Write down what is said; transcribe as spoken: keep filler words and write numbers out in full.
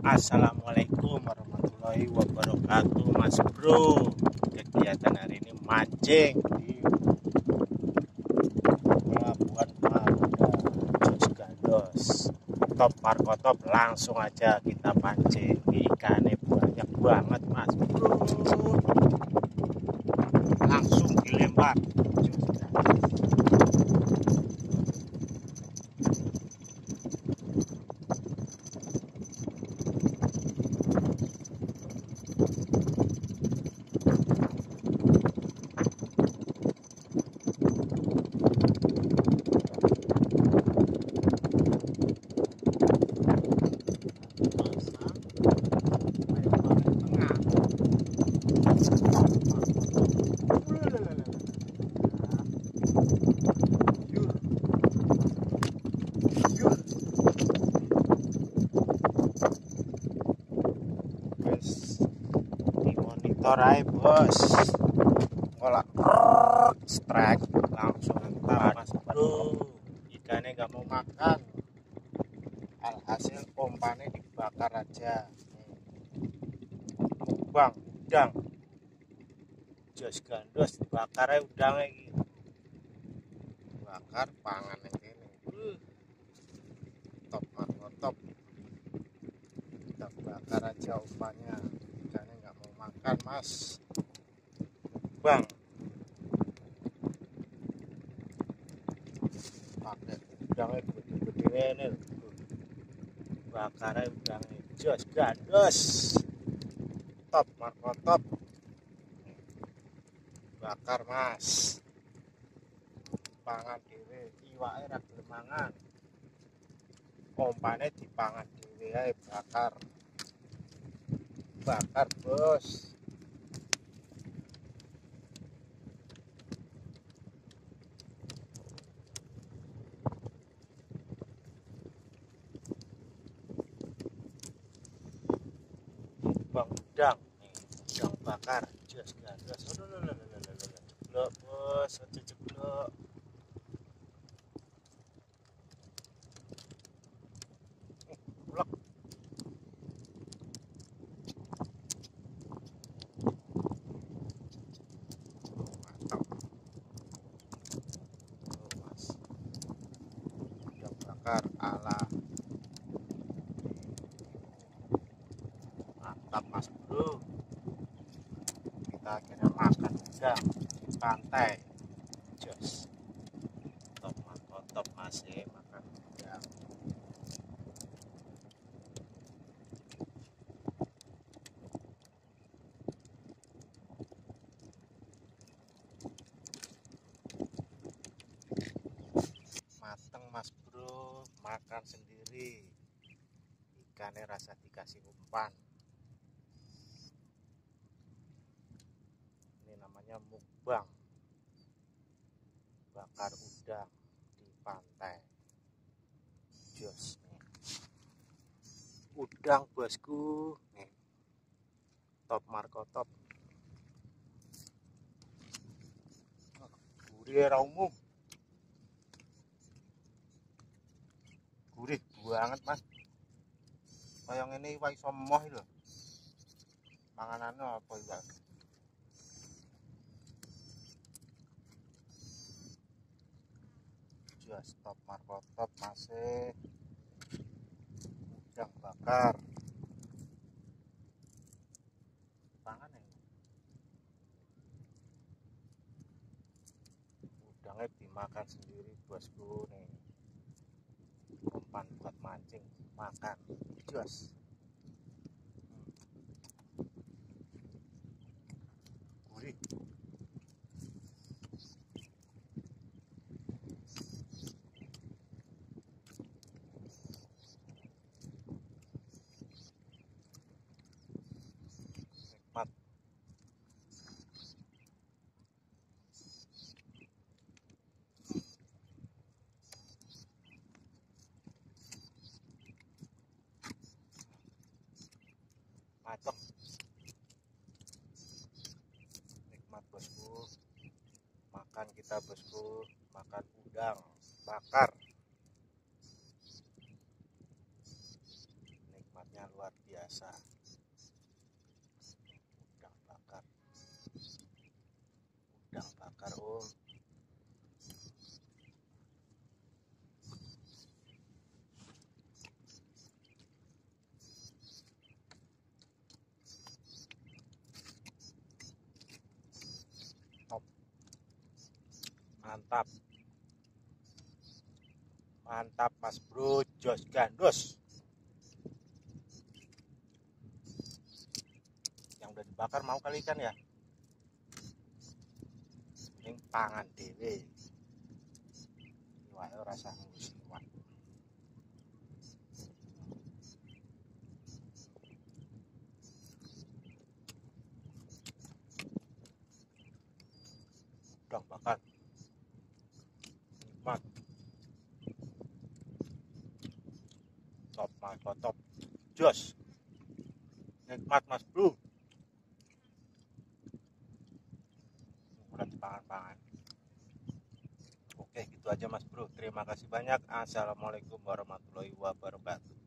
Assalamualaikum warahmatullahi wabarakatuh, Mas Bro. Kegiatan hari ini mancing di pelabuhan Marunda, josgandos, top markotop. Langsung aja kita pancing. Ikannya banyak banget, Mas Bro. Langsung dilempar. Dimonitor aja bos, ngolak strike langsung entar, Mas Bro. Ikannya nggak mau makan, alhasil umpannya dibakar aja. Mukbang udang, josgandos dibakar aja udangnya gitu. Bakar pangan yang ini uh, top top. Kita bakar aja umpannya. Ikannya nggak mau makan, Mas Bang. Pakai udangnya gede-gede ini, bakar aja udangnya. Josgandos top markotop, bakar Mas. Pangan dhewe, iwake ra gelem mangan. Umpane dipangan dhewe ae, bakar. Bakar, Bos. Bang udang, nih, udang bakar, josgandos. Aduh, jeblok, Bos, aja jeblok. Blok. Mantap. Oh, Mas. Udang bakar ala. Mantap, Mas Bro. Kita akhirnya makan udang di pantai. Jos. Top mantap masih makan udang. Mateng, Mas Bro, makan sendiri. Ikannya rasa dikasih umpan. Ini namanya mukbang, bakar udang di pantai. Jos nih, udang bosku nih, top markotop. Gurih ra umum, gurih banget Mas. Kayak ini wae somoh lho. Panganannya apa ya? Jos top markotop masih udang bakar. Pangan ya. Udangnya dimakan sendiri bosku nih. Umpan buat mancing, makan. Jos. Gurih. Nikmat. Macok. Nikmat bosku. Makan kita bosku, makan udang bakar. Nikmat nikmatnya luar biasa. Udang bakar, udang bakar om. Top, mantap, mantap mas bro, josgandos. Yang udah dibakar mau kali ikan ya? Ini pangan dewe. Iwake rasa ngurus iwak. Udang bakar, nikmat. Top mas, top, jos, nikmat mas bro. Udah dipangan-pangan. Oke gitu aja mas bro, terima kasih banyak. Assalamualaikum warahmatullahi wabarakatuh.